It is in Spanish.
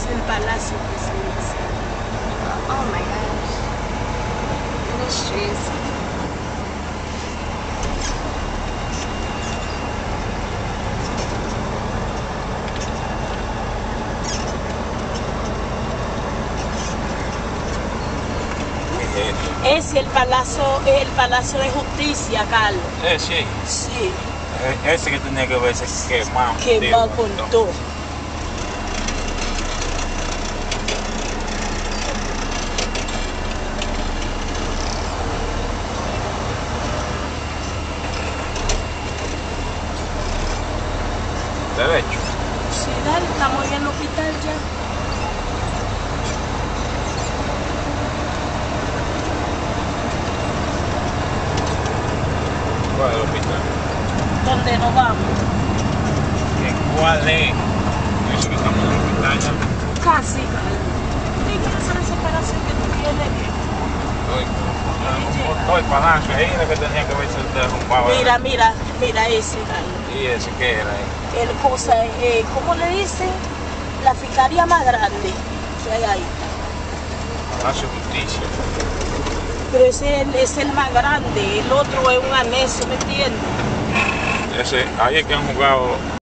el palacio presidencial. Oh my gosh. Ministries. Es el palacio de justicia, Carlos. Sí. Sí. Ese que tenía que verse quemado. Quemado con todo. Derecho. Sí, dale, estamos en el hospital ya. ¿Cuál es el hospital? ¿Dónde nos vamos? ¿Cuál es? Eso que estamos en el hospital ya. Casi, Carlos. ¿Y qué es esa desesperación que tú tienes? Estoy palacio ahí era que tenía que verse derrumbado. Mira ese, Carlos. ¿Y ese qué era ahí? El cosa, ¿cómo le dicen? La fiscalía más grande que hay ahí. Palacio de Justicia. Pero ese es el más grande, el otro es un anexo, ¿me entiendes? Ese, ahí es que han jugado